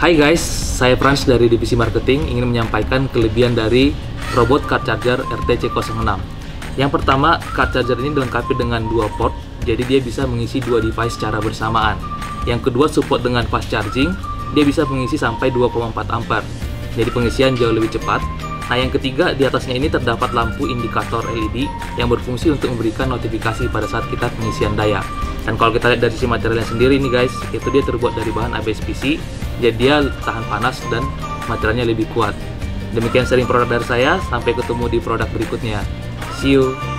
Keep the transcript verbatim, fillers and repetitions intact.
Hai guys, saya Frans dari Divisi Marketing ingin menyampaikan kelebihan dari robot car charger R T C nol enam. Yang pertama, car charger ini dilengkapi dengan dua port, jadi dia bisa mengisi dua device secara bersamaan. Yang kedua, support dengan fast charging, dia bisa mengisi sampai dua koma empat ampere, jadi pengisian jauh lebih cepat. Nah, yang ketiga, di atasnya ini terdapat lampu indikator L E D yang berfungsi untuk memberikan notifikasi pada saat kita pengisian daya. Dan kalau kita lihat dari sisi materialnya sendiri nih guys, itu dia terbuat dari bahan A B S P C, jadi dia tahan panas dan materialnya lebih kuat. Demikian sharing produk dari saya, sampai ketemu di produk berikutnya. See you!